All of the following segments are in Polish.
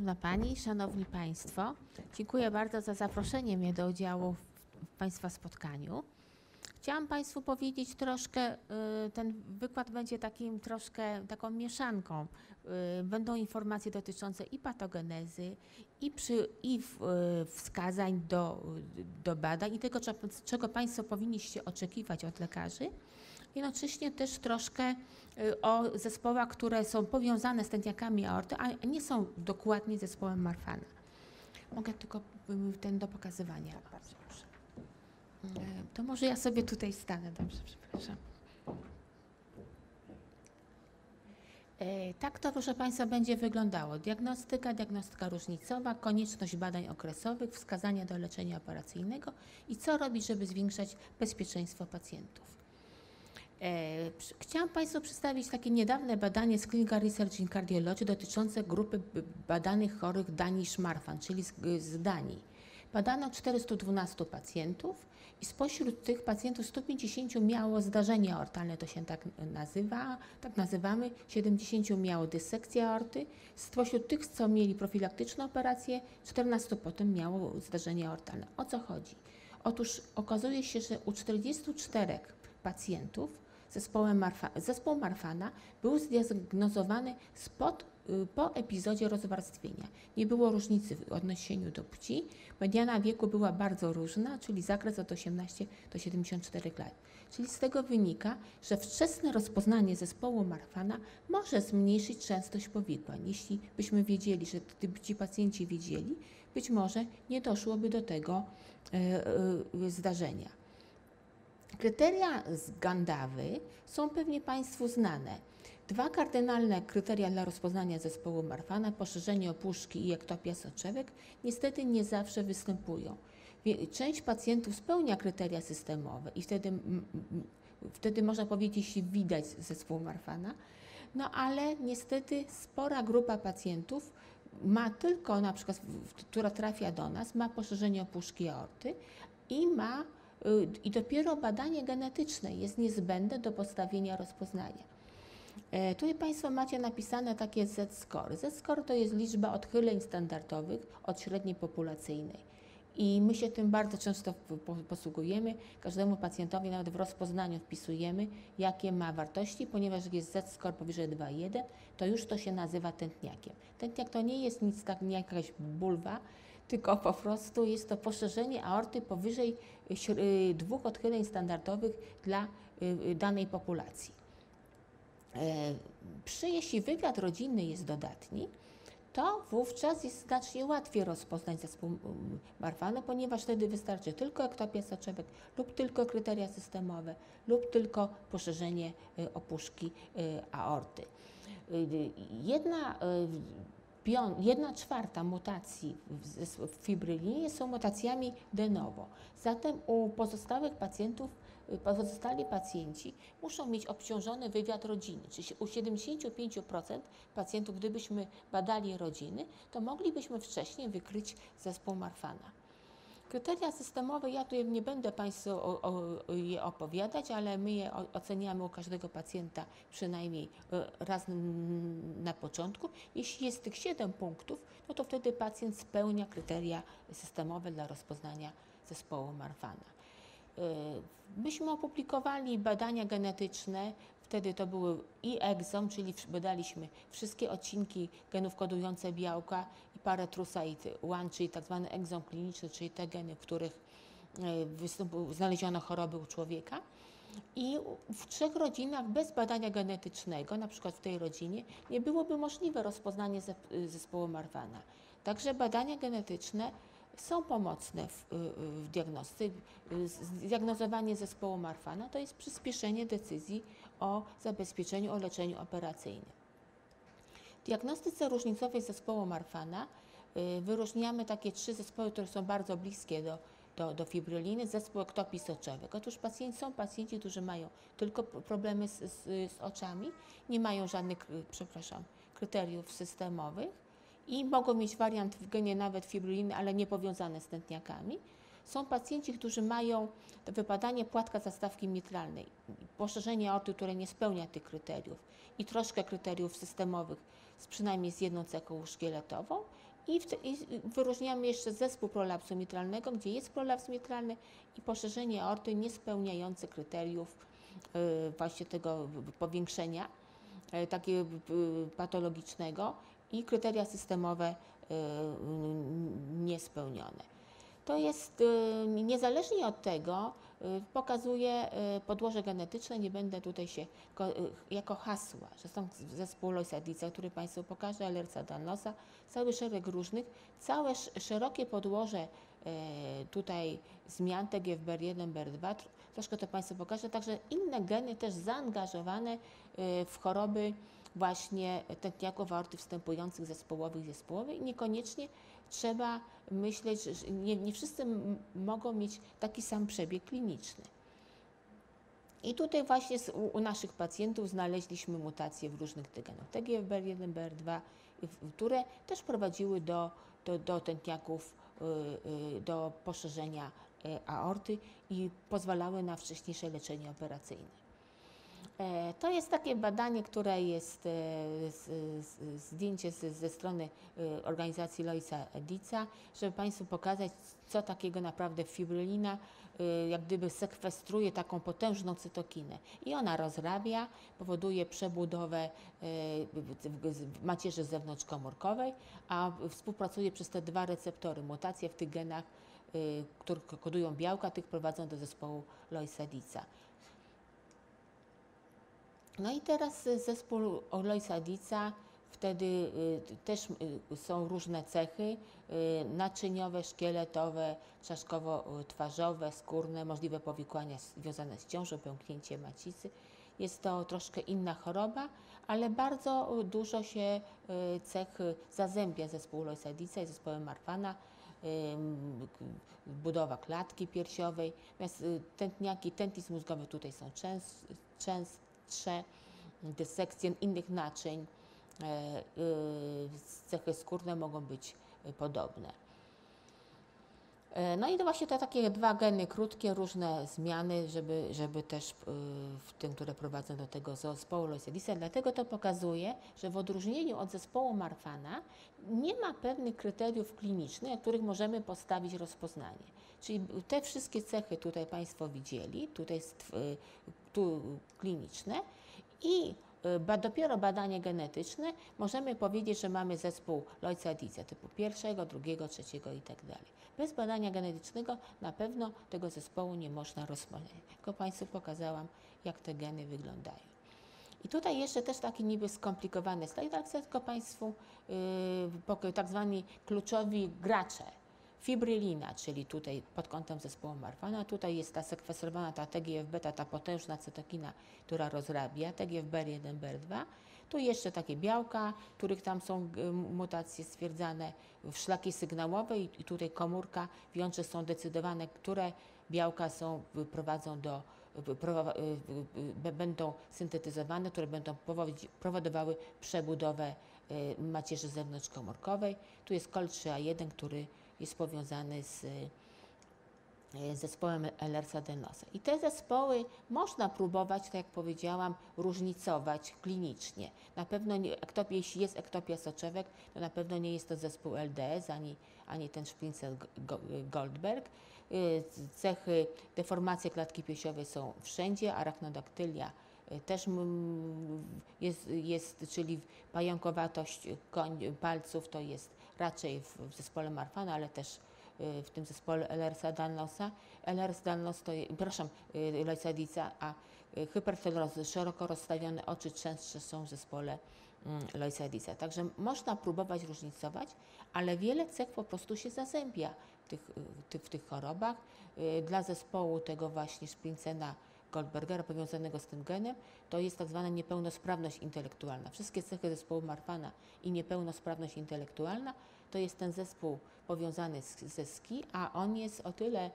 Szanowna Pani, Szanowni Państwo, dziękuję bardzo za zaproszenie mnie do udziału w Państwa spotkaniu. Chciałam Państwu powiedzieć troszkę, ten wykład będzie taką mieszanką. Będą informacje dotyczące i patogenezy, i wskazań do badań i tego, czego Państwo powinniście oczekiwać od lekarzy. Jednocześnie też troszkę o zespołach, które są powiązane z tętniakami aorty, a nie są dokładnie zespołem Marfana. Mogę tylko ten do pokazywania. Bardzo proszę. To może ja sobie tutaj stanę, dobrze, przepraszam. Tak to, proszę Państwa, będzie wyglądało. Diagnostyka różnicowa, konieczność badań okresowych, wskazania do leczenia operacyjnego i co robić, żeby zwiększać bezpieczeństwo pacjentów. Chciałam Państwu przedstawić takie niedawne badanie z Clinical Research in Cardiology dotyczące grupy badanych chorych Danish-Marfan, czyli z Danii. Badano 412 pacjentów i spośród tych pacjentów 150 miało zdarzenie aortalne, to się tak nazywa, tak nazywamy, 70 miało dysekcję aorty, spośród tych, co mieli profilaktyczną operację, 14 potem miało zdarzenie aortalne. O co chodzi? Otóż okazuje się, że u 44 pacjentów zespół Marfana był zdiagnozowany po epizodzie rozwarstwienia. Nie było różnicy w odniesieniu do płci. Mediana wieku była bardzo różna, czyli zakres od 18 do 74 lat. Czyli z tego wynika, że wczesne rozpoznanie zespołu Marfana może zmniejszyć częstość powikłań. Jeśli byśmy wiedzieli, że gdyby ci pacjenci wiedzieli, być może nie doszłoby do tego zdarzenia. Kryteria z Gandawy są pewnie Państwu znane. Dwa kardynalne kryteria dla rozpoznania zespołu Marfana, poszerzenie opuszki i ektopia soczewek, niestety nie zawsze występują. Część pacjentów spełnia kryteria systemowe i wtedy można powiedzieć, widać zespół Marfana, no ale niestety spora grupa pacjentów ma tylko, na przykład, która trafia do nas, ma poszerzenie opuszki aorty i dopiero badanie genetyczne jest niezbędne do postawienia rozpoznania. Tutaj Państwo macie napisane takie Z-score. Z-score to jest liczba odchyleń standardowych od średniej populacyjnej. I my się tym bardzo często posługujemy. Każdemu pacjentowi nawet w rozpoznaniu wpisujemy, jakie ma wartości, ponieważ jak jest Z-score powyżej 2,1, to już to się nazywa tętniakiem. Tętniak to nie jest nic tak, nie jakaś bulwa, tylko po prostu jest to poszerzenie aorty powyżej 2 odchyleń standardowych dla danej populacji. Jeśli wywiad rodzinny jest dodatni, to wówczas jest znacznie łatwiej rozpoznać zespół Marfana, ponieważ wtedy wystarczy tylko ektopia soczewek lub tylko kryteria systemowe lub tylko poszerzenie opuszki aorty. 1/4 mutacji w fibrylinie są mutacjami de novo. Zatem u pozostali pacjenci muszą mieć obciążony wywiad rodziny. Czyli u 75% pacjentów, gdybyśmy badali rodziny, to moglibyśmy wcześniej wykryć zespół Marfana. Kryteria systemowe, ja tutaj nie będę Państwu je opowiadać, ale my je oceniamy u każdego pacjenta przynajmniej raz na początku. Jeśli jest tych 7 punktów, no to wtedy pacjent spełnia kryteria systemowe dla rozpoznania zespołu Marfana. Myśmy opublikowali badania genetyczne, wtedy to były i exom, czyli badaliśmy wszystkie odcinki genów kodujące białka i paratrusite-1, czyli tak zwany exom kliniczny, czyli te geny, w których znaleziono choroby u człowieka. I w 3 rodzinach bez badania genetycznego, na przykład w tej rodzinie, nie byłoby możliwe rozpoznanie zespołu Marfana. Także badania genetyczne są pomocne w diagnostyce. Zdiagnozowanie zespołu Marfana to jest przyspieszenie decyzji o zabezpieczeniu, o leczeniu operacyjnym. W diagnostyce różnicowej zespołu Marfana wyróżniamy takie 3 zespoły, które są bardzo bliskie do fibryliny, zespół ektopii soczewek. Otóż są pacjenci, którzy mają tylko problemy z oczami, nie mają żadnych, kryteriów systemowych i mogą mieć wariant w genie nawet fibryliny, ale nie powiązane z tętniakami. Są pacjenci, którzy mają wypadanie płatka zastawki mitralnej, poszerzenie aorty, które nie spełnia tych kryteriów i troszkę kryteriów systemowych, przynajmniej z jedną cechą szkieletową. I wyróżniamy jeszcze zespół prolapsu mitralnego, gdzie jest prolaps mitralny i poszerzenie aorty niespełniające kryteriów właśnie tego powiększenia takiego patologicznego i kryteria systemowe niespełnione. To jest niezależnie od tego, pokazuje podłoże genetyczne, nie będę tutaj się jako hasła, że są zespół Loeys-Dietza, który Państwu pokażę, Ehlers-Danlosa, cały szereg różnych, całe szerokie podłoże tutaj zmian TGFBR1, BR2, troszkę to Państwu pokażę, także inne geny też zaangażowane w choroby właśnie tętniaków aorty wstępujących zespołowych i niekoniecznie trzeba myśleć, że nie wszyscy mogą mieć taki sam przebieg kliniczny. I tutaj właśnie u naszych pacjentów znaleźliśmy mutacje w różnych tych genach TGFBR1, BR2, które też prowadziły do tętniaków, do poszerzenia aorty i pozwalały na wcześniejsze leczenie operacyjne. To jest takie badanie, które jest zdjęcie ze strony organizacji Loeys-Dietza, żeby Państwu pokazać, co takiego naprawdę fibrylina jak gdyby sekwestruje taką potężną cytokinę. I ona rozrabia, powoduje przebudowę macierzy zewnątrzkomórkowej, a współpracuje przez te dwa receptory. Mutacje w tych genach, które kodują białka, tych prowadzą do zespołu Loeys-Dietza. No i teraz zespół Loeys-Dietza, wtedy też są różne cechy naczyniowe, szkieletowe, czaszkowo-twarzowe, skórne, możliwe powikłania związane z ciążą, pęknięcie macicy. Jest to troszkę inna choroba, ale bardzo dużo się cech zazębia zespołu Loeys-Dietza i zespołem Marfana. Budowa klatki piersiowej, natomiast tętniaki, tętnic mózgowy tutaj są częstsze, dysekcje innych naczyń, cechy skórne mogą być podobne. No i to właśnie te takie dwa geny krótkie, różne zmiany, żeby też w tym, które prowadzą do tego zespołu Loeys-Dietza. Dlatego to pokazuje, że w odróżnieniu od zespołu Marfana nie ma pewnych kryteriów klinicznych, na których możemy postawić rozpoznanie. Czyli te wszystkie cechy tutaj Państwo widzieli, tutaj jest tu kliniczne i dopiero badanie genetyczne możemy powiedzieć, że mamy zespół Loeys-Dietza typu pierwszego, drugiego, trzeciego i tak dalej. Bez badania genetycznego na pewno tego zespołu nie można rozpoznać. Tylko Państwu pokazałam, jak te geny wyglądają. I tutaj jeszcze też taki niby skomplikowany slajd, ale chcę tylko Państwu tak zwani kluczowi gracze. Fibrylina, czyli tutaj pod kątem zespołu Marfana, tutaj jest ta sekwestrowana, ta TGF-beta, ta potężna cytokina, która rozrabia, TGFBR1, BR2. Tu jeszcze takie białka, których tam są mutacje stwierdzane, szlaki sygnałowe i tutaj komórka, wiąże są decydowane, które białka będą syntetyzowane, które będą powodowały przebudowę macierzy zewnątrzkomórkowej. Tu jest COL3A1, który jest powiązany z zespołem Ehlers-Danlosa. I te zespoły można próbować, tak jak powiedziałam, różnicować klinicznie. Na pewno, jeśli jest ektopia soczewek, to na pewno nie jest to zespół LDS, ani ten Szprincer-Goldberg. Cechy, deformacje klatki piersiowej są wszędzie, arachnodaktylia też jest, czyli pająkowatość palców to jest raczej w zespole Marfana, ale też w tym zespole Ehlers-Danlosa. Ehlers-Danlos to jest, Loeys-Dietza, a hypertelozy, szeroko rozstawione oczy częstsze są w zespole Loeys-Dietza. Także można próbować różnicować, ale wiele cech po prostu się zazębia w tych chorobach. Dla zespołu tego właśnie Sprincena Goldbergera powiązanego z tym genem, to jest tak zwana niepełnosprawność intelektualna. Wszystkie cechy zespołu Marfana i niepełnosprawność intelektualna to jest ten zespół powiązany ze SKI, a on jest o tyle,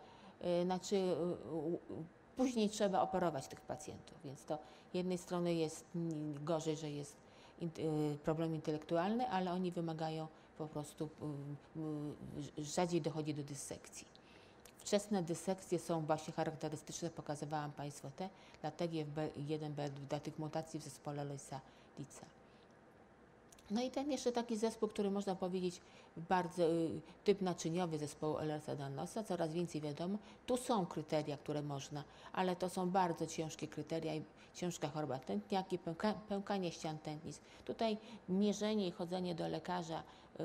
później trzeba operować tych pacjentów, więc to z jednej strony jest gorzej, że jest problem intelektualny, ale oni wymagają po prostu, rzadziej dochodzi do dysekcji. Wczesne dysekcje są właśnie charakterystyczne, pokazywałam Państwu te, dla TGFB1, dla tych mutacji w zespole Loeys-Dietza. No i ten jeszcze taki zespół, który można powiedzieć bardzo typ naczyniowy zespołu Ehlers-Danlosa, coraz więcej wiadomo. Tu są kryteria, które można, ale to są bardzo ciężkie kryteria i ciężka choroba. Tętniaki, pękanie ścian tętnic. Tutaj mierzenie i chodzenie do lekarza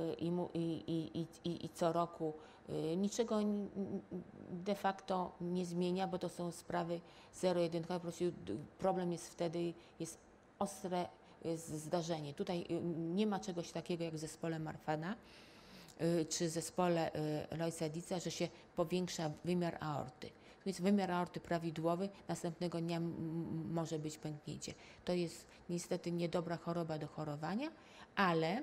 i co roku niczego de facto nie zmienia, bo to są sprawy zero-jedynkowe. Po prostu problem jest wtedy, jest ostre zdarzenie. Tutaj nie ma czegoś takiego jak w zespole Marfana czy zespole Loisa-Dietza, że się powiększa wymiar aorty. Więc wymiar aorty prawidłowy, następnego dnia może być pęknięcie. To jest niestety niedobra choroba do chorowania, ale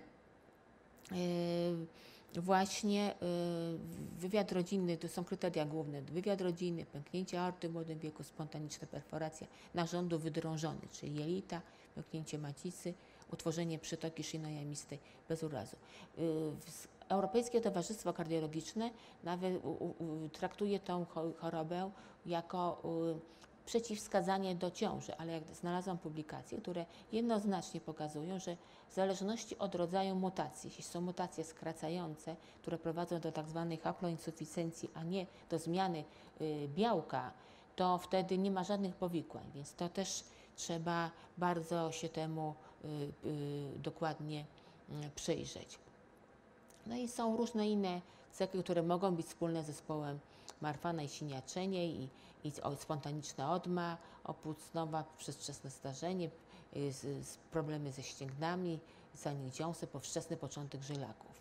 właśnie wywiad rodzinny, to są kryteria główne, wywiad rodzinny, pęknięcie aorty w młodym wieku, spontaniczna perforacja narządu wydrążony, czyli jelita, pęknięcie macicy, utworzenie przytoki szyjno-jamistej bez urazu. Europejskie Towarzystwo Kardiologiczne nawet traktuje tą chorobę jako przeciwwskazanie do ciąży, ale jak znalazłam publikacje, które jednoznacznie pokazują, że w zależności od rodzaju mutacji, jeśli są mutacje skracające, które prowadzą do tak zwanej haploinsuficjencji, a nie do zmiany białka, to wtedy nie ma żadnych powikłań, więc to też trzeba bardzo się temu dokładnie przyjrzeć. No i są różne inne cechy, które mogą być wspólne z zespołem Marfana i siniaczenie i spontaniczna odma, opłucnowa, przedwczesne starzenie, problemy ze ścięgnami, zanik dziąseł, powszechny początek żylaków.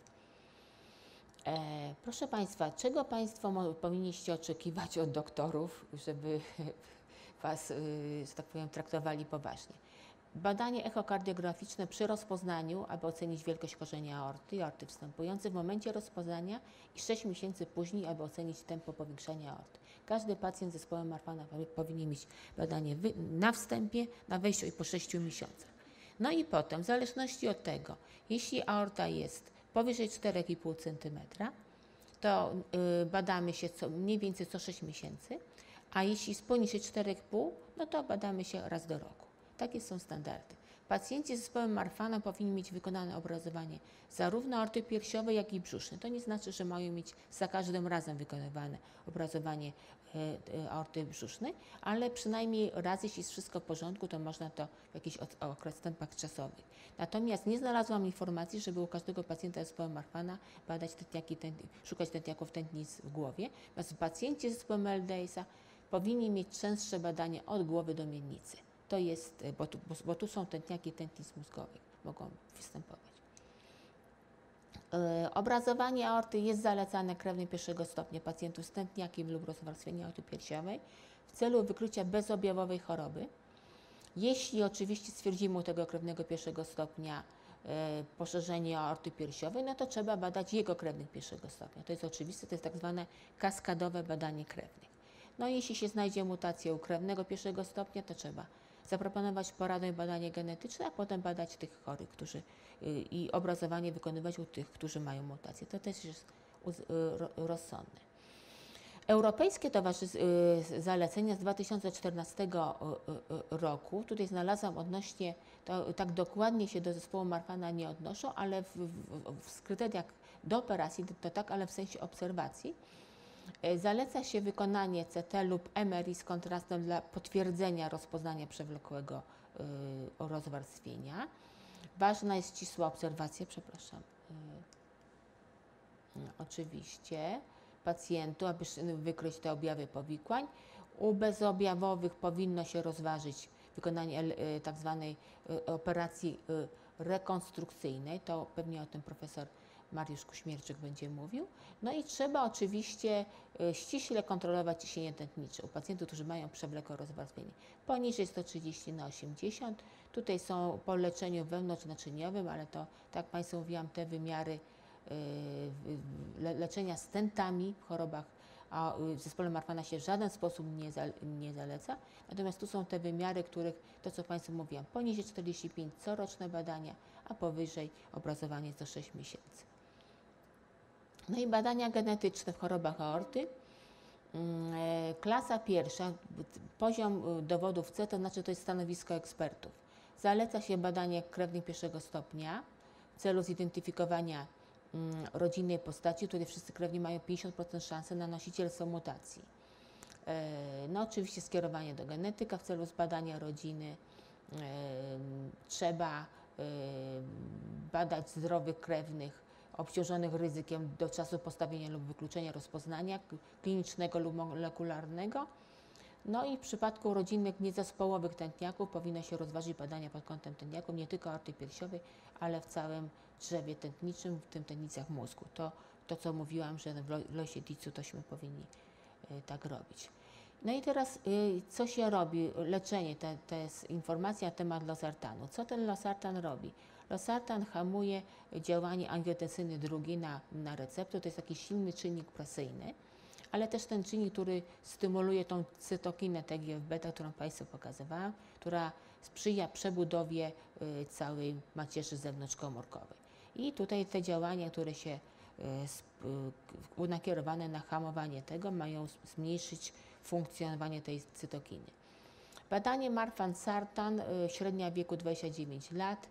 Proszę Państwa, czego Państwo powinniście oczekiwać od doktorów, żeby Was, że tak powiem, traktowali poważnie? Badanie echokardiograficzne przy rozpoznaniu, aby ocenić wielkość korzenia aorty i aorty wstępującej w momencie rozpoznania i 6 miesięcy później, aby ocenić tempo powiększania aorty. Każdy pacjent z zespołem Marfana powinien mieć badanie na wstępie, na wejściu i po 6 miesiącach. No i potem, w zależności od tego, jeśli aorta jest powyżej 4,5 cm, to badamy się mniej więcej co 6 miesięcy, a jeśli jest poniżej 4,5, no to badamy się raz do roku. Takie są standardy. Pacjenci z zespołem Marfana powinni mieć wykonane obrazowanie zarówno aorty piersiowej, jak i brzusznej. To nie znaczy, że mają mieć za każdym razem wykonywane obrazowanie aorty brzusznej, ale przynajmniej raz, jeśli jest wszystko w porządku, to można to w jakiś odstępach czasowych. Natomiast nie znalazłam informacji, żeby u każdego pacjenta z zespołem Marfana badać szukać tętniaków tętnic w głowie. Natomiast pacjenci z zespołem LDS-a powinni mieć częstsze badanie od głowy do miednicy. To jest, bo tu są tętniaki tętnic mózgowych, mogą występować. Obrazowanie aorty jest zalecane krewnym pierwszego stopnia pacjentów z tętniakiem lub rozwarstwieniem aorty piersiowej w celu wykrycia bezobjawowej choroby. Jeśli oczywiście stwierdzimy u tego krewnego pierwszego stopnia poszerzenie aorty piersiowej, no to trzeba badać jego krewnych pierwszego stopnia. To jest oczywiste, to jest tak zwane kaskadowe badanie krewnych. No i jeśli się znajdzie mutacja u krewnego pierwszego stopnia, to trzeba zaproponować poradę i badanie genetyczne, a potem badać tych chorych, i obrazowanie wykonywać u tych, którzy mają mutację. To też jest rozsądne. Europejskie zalecenia z 2014 roku, tutaj znalazłam odnośnie, to tak dokładnie się do zespołu Marfana nie odnoszą, ale w kryteriach do operacji to tak, ale w sensie obserwacji. Zaleca się wykonanie CT lub MRI z kontrastem dla potwierdzenia rozpoznania przewlekłego rozwarstwienia. Ważna jest ścisła obserwacja, oczywiście, pacjentu, aby wykryć te objawy powikłań. U bezobjawowych powinno się rozważyć wykonanie tak zwanej operacji rekonstrukcyjnej. To pewnie o tym profesor Mariusz Kuśmierczyk będzie mówił. No i trzeba oczywiście ściśle kontrolować ciśnienie tętnicze u pacjentów, którzy mają przewlekłe rozwarstwienie. Poniżej 130/80. Tutaj są po leczeniu wewnątrznaczyniowym, ale to, tak jak Państwu mówiłam, te wymiary leczenia stentami w chorobach, a w zespole Marfana się w żaden sposób nie zaleca. Natomiast tu są te wymiary, których, to co Państwu mówiłam, poniżej 45 coroczne badania, a powyżej obrazowanie co 6 miesięcy. No i badania genetyczne w chorobach aorty. Klasa pierwsza, poziom dowodów C, to znaczy to jest stanowisko ekspertów. Zaleca się badanie krewnych pierwszego stopnia w celu zidentyfikowania rodzinnej postaci, której wszyscy krewni mają 50% szansy na nosicielstwo mutacji. No oczywiście skierowanie do genetyka w celu zbadania rodziny. Trzeba badać zdrowych krewnych obciążonych ryzykiem do czasu postawienia lub wykluczenia rozpoznania klinicznego lub molekularnego. No i w przypadku rodzinnych niezespołowych tętniaków powinno się rozważyć badania pod kątem tętniaków nie tylko aorty piersiowej, ale w całym drzewie tętniczym, w tym tętnicach mózgu. To co mówiłam, że w losie Dietzu tośmy powinni tak robić. No i teraz co się robi? Leczenie, to jest informacja na temat losartanu. Co ten losartan robi? Losartan hamuje działanie angiotensyny II na receptor, to jest taki silny czynnik presyjny, ale też ten czynnik, który stymuluje tą cytokinę TGF-beta, którą Państwu pokazywałam, która sprzyja przebudowie całej macierzy zewnątrzkomórkowej. I tutaj te działania, które się nakierowane na hamowanie tego, mają zmniejszyć funkcjonowanie tej cytokiny. Badanie Marfan-Sartan, średnia wieku 29 lat,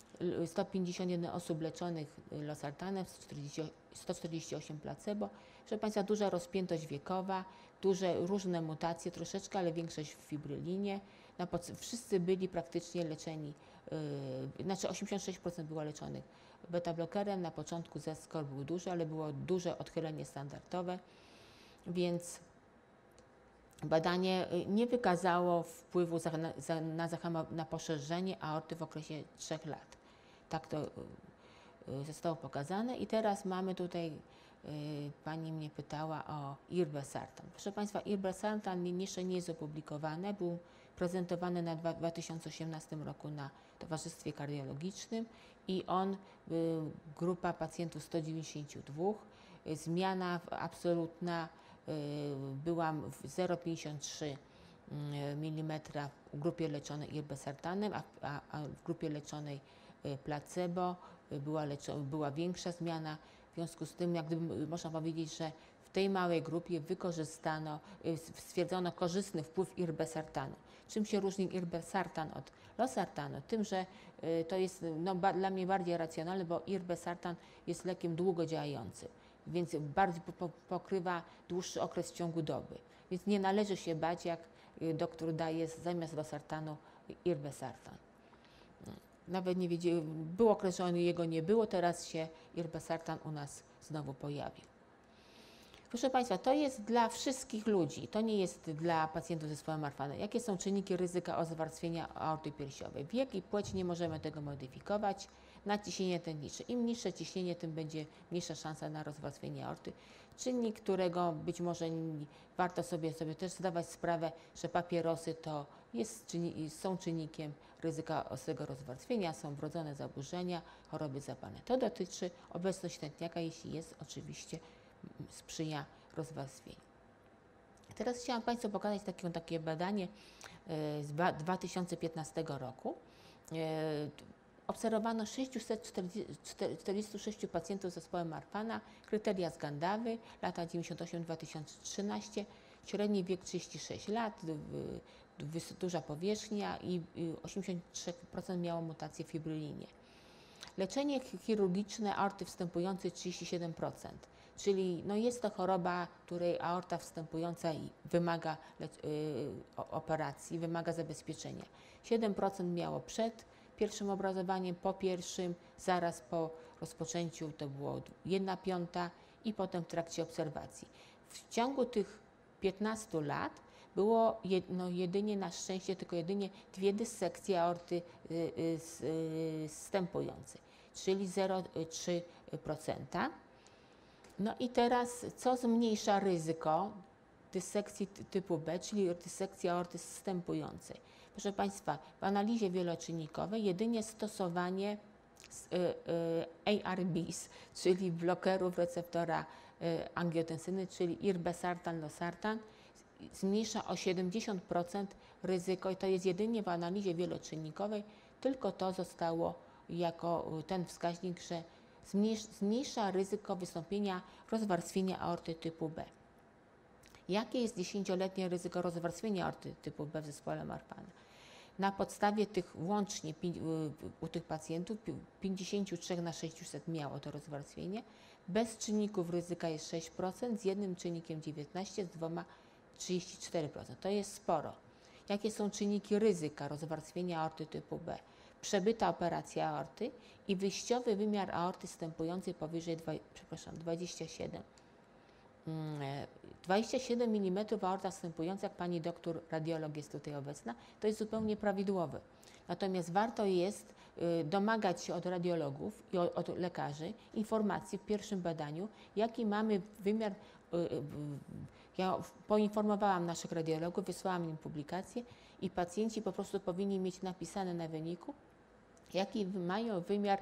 151 osób leczonych losartanem, 148 placebo. Proszę Państwa, duża rozpiętość wiekowa, różne mutacje troszeczkę, ale większość w fibrylinie. Wszyscy byli praktycznie leczeni, znaczy 86% było leczonych beta-blokerem. Na początku Z-score był duży, ale było duże odchylenie standardowe, więc badanie nie wykazało wpływu na poszerzenie aorty w okresie 3 lat. Tak to zostało pokazane. I teraz mamy tutaj, Pani mnie pytała o irbesartan. Proszę Państwa, irbesartan jeszcze nie jest opublikowany, był prezentowany na 2018 roku na Towarzystwie Kardiologicznym i grupa pacjentów 192, zmiana absolutna była w 0,53 mm w grupie leczonej irbesartanem, a w grupie leczonej placebo była większa zmiana. W związku z tym, jak gdyby można powiedzieć, że w tej małej grupie stwierdzono korzystny wpływ irbesartanu. Czym się różni irbesartan od losartanu? Tym, że to jest dla mnie bardziej racjonalne, bo irbesartan jest lekiem długodziałającym, więc bardziej pokrywa dłuższy okres w ciągu doby. Więc nie należy się bać, jak doktor daje zamiast losartanu irbesartan. Nawet nie wiedziałem, był okres, że jego nie było, teraz się irbesartan u nas znowu pojawił. Proszę Państwa, to jest dla wszystkich ludzi, to nie jest dla pacjentów z zespołem Marfana. Jakie są czynniki ryzyka zwarstwienia aorty piersiowej? Wiek i płeć nie możemy tego modyfikować. Nadciśnienie tętnicze. Im niższe ciśnienie, tym będzie mniejsza szansa na rozwarstwienie aorty. Czynnik, którego być może warto sobie też zdawać sprawę, że papierosy są czynnikiem ryzyka ostrego rozwarstwienia, są wrodzone zaburzenia, choroby zapalne. To dotyczy obecność tętniaka, jeśli jest, oczywiście sprzyja rozwarstwieniu. Teraz chciałam Państwu pokazać takie badanie z 2015 roku. Obserwowano 646 pacjentów z zespołem Marfana, kryteria z Gandawy, lata 98-2013, średni wiek 36 lat, duża powierzchnia i 83% miało mutację w fibrylinie. Leczenie chirurgiczne aorty wstępującej 37%, czyli jest to choroba, której aorta wstępująca wymaga operacji, wymaga zabezpieczenia. 7% miało przed pierwszym obrazowaniem, po pierwszym, zaraz po rozpoczęciu to było 1/5 i potem w trakcie obserwacji. W ciągu tych 15 lat było jedynie, na szczęście, tylko jedynie 2 dysekcje aorty wstępującej, czyli 0,3%. No i teraz, co zmniejsza ryzyko dysekcji typu B, czyli dysekcji aorty wstępującej? Proszę Państwa, w analizie wieloczynnikowej jedynie stosowanie ARBs, czyli blokerów receptora angiotensyny, czyli irbesartan, losartan, zmniejsza o 70% ryzyko i to jest jedynie w analizie wieloczynnikowej, tylko to zostało jako ten wskaźnik, że zmniejsza ryzyko wystąpienia rozwarstwienia aorty typu B. Jakie jest 10-letnie ryzyko rozwarstwienia aorty typu B w zespole Marfana? Na podstawie tych łącznie u tych pacjentów 53 na 600 miało to rozwarstwienie. Bez czynników ryzyka jest 6%, z jednym czynnikiem 19%, z dwoma 34%. To jest sporo. Jakie są czynniki ryzyka rozwarstwienia aorty typu B? Przebyta operacja aorty i wyjściowy wymiar aorty stępującej powyżej 27. 27 mm aorta wstępująca, jak pani doktor radiolog jest tutaj obecna, to jest zupełnie prawidłowy. Natomiast warto jest domagać się od radiologów i od lekarzy informacji w pierwszym badaniu, jaki mamy wymiar. Ja poinformowałam naszych radiologów, wysłałam im publikację i pacjenci po prostu powinni mieć napisane na wyniku, jaki mają wymiar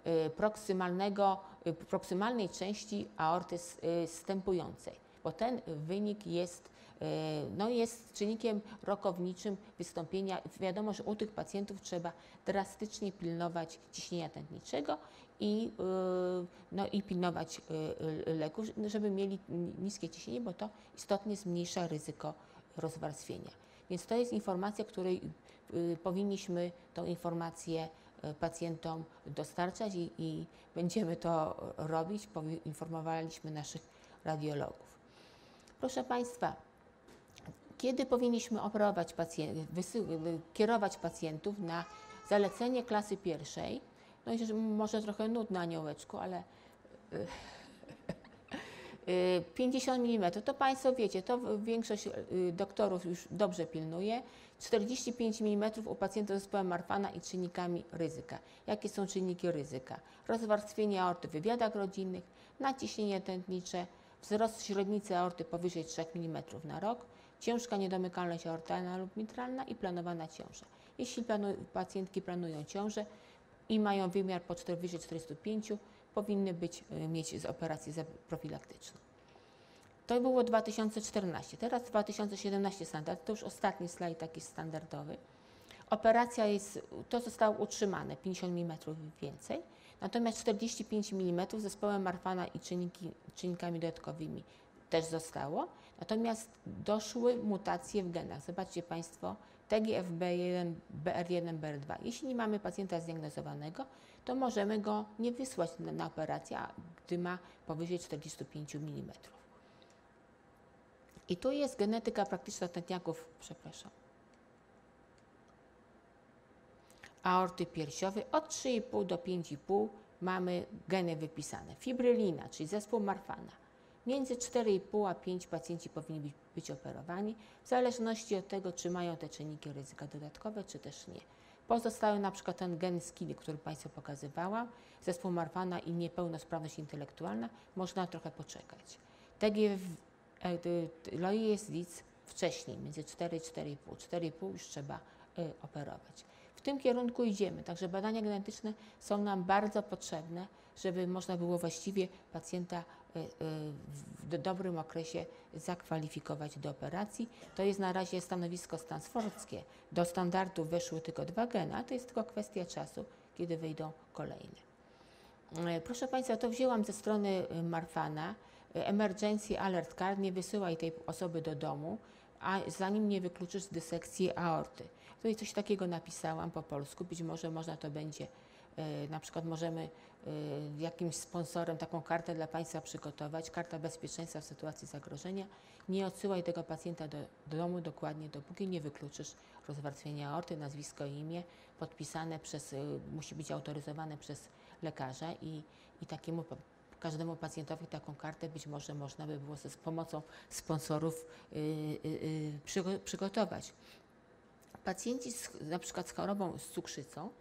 proksymalnej części aorty stępującej, bo ten wynik jest czynnikiem rokowniczym wystąpienia. Wiadomo, że u tych pacjentów trzeba drastycznie pilnować ciśnienia tętniczego i pilnować leków, żeby mieli niskie ciśnienie, bo to istotnie zmniejsza ryzyko rozwarstwienia. Więc to jest informacja, której powinniśmy tą informację pacjentom dostarczać i będziemy to robić. Poinformowaliśmy naszych radiologów. Proszę Państwa, kiedy powinniśmy operować kierować pacjentów na zalecenie klasy pierwszej? No i może trochę nudno, aniołeczku, ale 50 mm, to Państwo wiecie, to większość doktorów już dobrze pilnuje. 45 mm u pacjentów z zespołem Marfana i czynnikami ryzyka. Jakie są czynniki ryzyka? Rozwarstwienie aorty w wywiadach rodzinnych, naciśnienie tętnicze, wzrost średnicy aorty powyżej 3 mm na rok, ciężka niedomykalność aortalna lub mitralna i planowana ciąża. Jeśli pacjentki planują ciążę i mają wymiar powyżej 45, powinny mieć operację profilaktyczną. To było 2014. Teraz 2017 standard, to już ostatni slajd taki standardowy. Operacja to zostało utrzymane, 50 mm więcej, natomiast 45 mm z zespołem Marfana i czynnikami dodatkowymi też zostało, natomiast doszły mutacje w genach. Zobaczcie Państwo, TGFB1, BR1, BR2. Jeśli nie mamy pacjenta zdiagnozowanego, to możemy go nie wysłać na operację, gdy ma powyżej 45 mm. I tu jest genetyka praktyczna tętniaków, aorty piersiowej. Od 3,5 do 5,5 mamy geny wypisane. Fibrylina, czyli zespół Marfana. Między 4,5 a 5 pacjenci powinni być operowani, w zależności od tego, czy mają te czynniki ryzyka dodatkowe, czy też nie. Pozostały na przykład ten gen skili, który Państwu pokazywałam, zespół Marfana i niepełnosprawność intelektualna, można trochę poczekać. Loies-Dietz wcześniej, między 4 i 4,5. 4,5 już trzeba operować. W tym kierunku idziemy, także badania genetyczne są nam bardzo potrzebne, żeby można było właściwie pacjenta w dobrym okresie zakwalifikować do operacji. To jest na razie stanowisko stansfordzkie. Do standardu weszły tylko 2 geny, a to jest tylko kwestia czasu, kiedy wyjdą kolejne. Proszę Państwa, to wzięłam ze strony Marfana. Emergency Alert Card, nie wysyłaj tej osoby do domu, a zanim nie wykluczysz dysekcji aorty. Tutaj coś takiego napisałam po polsku, być może można to będzie, na przykład możemy jakimś sponsorem taką kartę dla Państwa przygotować, karta bezpieczeństwa w sytuacji zagrożenia. Nie odsyłaj tego pacjenta do domu dokładnie, dopóki nie wykluczysz rozwarstwienia aorty, nazwisko i imię, podpisane musi być autoryzowane przez lekarza i takiemu każdemu pacjentowi taką kartę być może można by było z pomocą sponsorów przygotować. Pacjenci na przykład z chorobą z cukrzycą,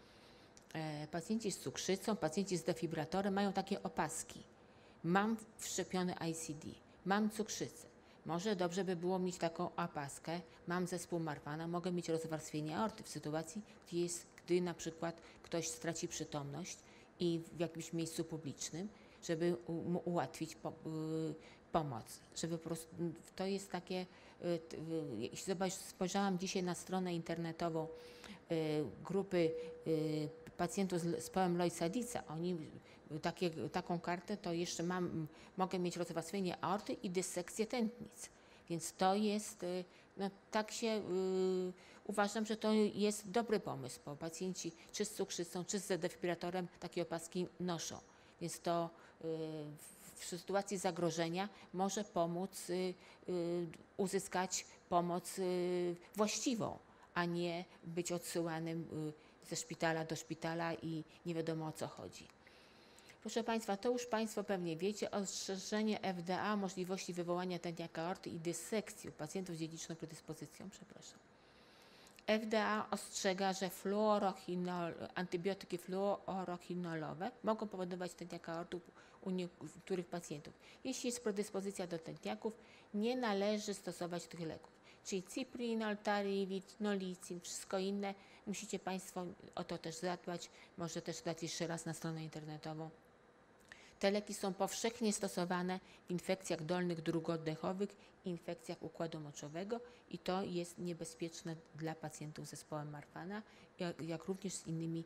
pacjenci z defibratorem mają takie opaski. Mam wszczepiony ICD, mam cukrzycę. Może dobrze by było mieć taką opaskę, mam zespół Marfana, mogę mieć rozwarstwienie aorty w sytuacji, gdy na przykład ktoś straci przytomność i w jakimś miejscu publicznym, żeby mu ułatwić pomoc, żeby po prostu, to jest takie, jeśli spojrzałam dzisiaj na stronę internetową grupy pacjentów z zespołem Loies-Dietza, oni taką kartę to jeszcze mogę mieć rozwarstwienie aorty i dysekcję tętnic, więc to jest No, tak się uważam, że to jest dobry pomysł, bo pacjenci czy z cukrzycą, czy z defibrilatorem takie opaski noszą. Więc to w sytuacji zagrożenia może pomóc uzyskać pomoc właściwą, a nie być odsyłanym ze szpitala do szpitala i nie wiadomo o co chodzi. Proszę Państwa, to już Państwo pewnie wiecie, ostrzeżenie FDA możliwości wywołania tętniaka aorty i dysekcji u pacjentów z dziedziczną predyspozycją, przepraszam. FDA ostrzega, że antybiotyki fluorochinolowe mogą powodować tętniaka aorty u niektórych pacjentów. Jeśli jest predyspozycja do tętniaków, nie należy stosować tych leków. Czyli ciprinol, tarivit, nolicin, wszystko inne. Musicie Państwo o to też zadbać. Może też dać jeszcze raz na stronę internetową. Te leki są powszechnie stosowane w infekcjach dolnych dróg oddechowych, infekcjach układu moczowego i to jest niebezpieczne dla pacjentów z zespołem Marfana, jak również z innymi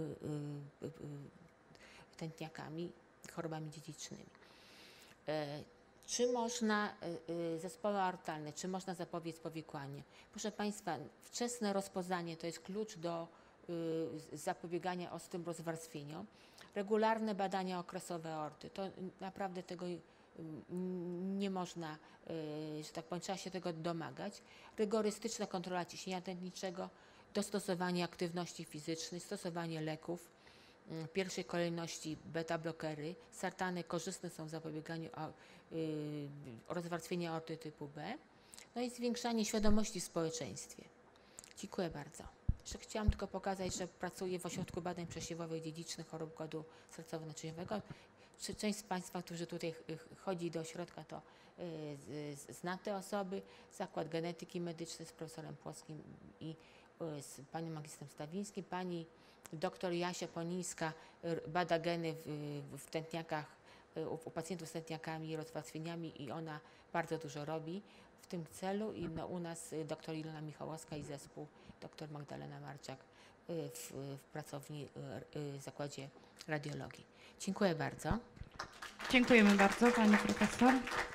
tętniakami, chorobami dziedzicznymi. Czy można zespoły aortalne, czy można zapobiec powikłaniu? Proszę Państwa, wczesne rozpoznanie to jest klucz do zapobiegania ostrym rozwarstwieniom. Regularne badania okresowe aorty, to naprawdę tego nie można, że tak powiem, trzeba się tego domagać. Rygorystyczna kontrola ciśnienia tętniczego, dostosowanie aktywności fizycznej, stosowanie leków. W pierwszej kolejności beta-blokery. Sartany korzystne są w zapobieganiu rozwarstwienia aorty typu B. No i zwiększanie świadomości w społeczeństwie. Dziękuję bardzo. Jeszcze chciałam tylko pokazać, że pracuję w Ośrodku Badań Przesiewowych Dziedzicznych Chorób Układu Sercowo-Naczyniowego. Część z Państwa, którzy tutaj chodzi do ośrodka, to zna te osoby. Zakład Genetyki Medycznej z profesorem Płockim i z panią magistrem Stawińskim. Pani doktor Jasia Ponińska bada geny w tętniakach, u pacjentów z tętniakami i rozwarstwieniami i ona bardzo dużo robi w tym celu i u nas dr Ilona Michałowska i zespół dr Magdalena Marczak w pracowni w Zakładzie Radiologii. Dziękuję bardzo. Dziękujemy bardzo pani profesor.